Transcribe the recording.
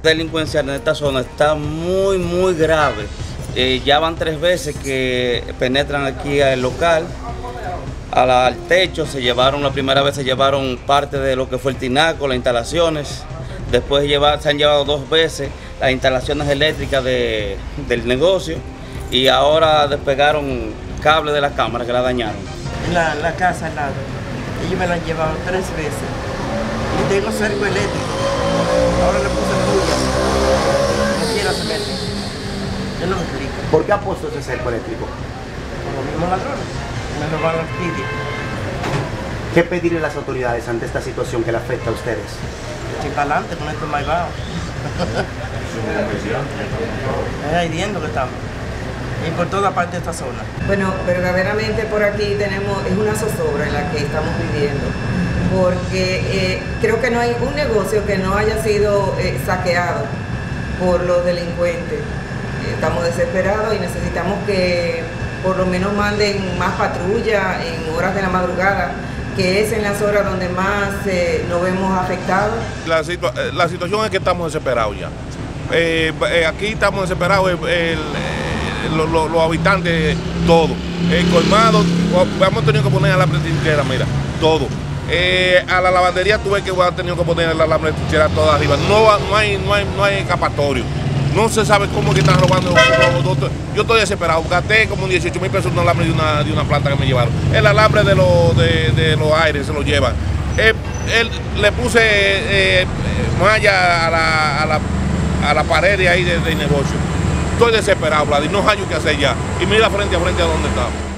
La delincuencia en esta zona está muy grave. Ya van 3 veces que penetran aquí al local, al techo. La primera vez se llevaron parte de lo que fue el tinaco, las instalaciones. Después se han llevado 2 veces las instalaciones eléctricas del negocio, y ahora despegaron cables de la cámara que la dañaron. La casa al lado, ellos me la han llevado 3 veces y tengo cerco eléctrico. Ahora le puse puya, no quiero se mete. Yo no me explico. ¿Por qué ha puesto ese cerco eléctrico? Por los mismos ladrones, me robaron los vídeos. ¿Qué pedirle a las autoridades ante esta situación que le afecta a ustedes? Estoy para adelante con esto más bajo. Es hiriendo que estamos. Y por toda parte de esta zona. Bueno, verdaderamente por aquí es una zozobra en la que estamos viviendo, porque creo que no hay un negocio que no haya sido saqueado por los delincuentes. Estamos desesperados y necesitamos que por lo menos manden más patrulla en horas de la madrugada, que es en las horas donde más nos vemos afectados. La situación es que estamos desesperados ya. Aquí estamos desesperados, los habitantes, todo. Colmado, hemos tenido que poner alambre de trinchera, mira, todo. A la lavandería tuve que haber tenido que poner el alambre de trinchera toda arriba. No hay escapatorio. No se sabe cómo es que están robando. Yo estoy desesperado. Gasté como 18.000 pesos en un alambre de una planta que me llevaron. El alambre de los aires se lo llevan. Le puse malla a la pared de ahí del negocio. Estoy desesperado, Vlad, y no hay qué hacer ya. Y mira frente a frente a dónde estamos.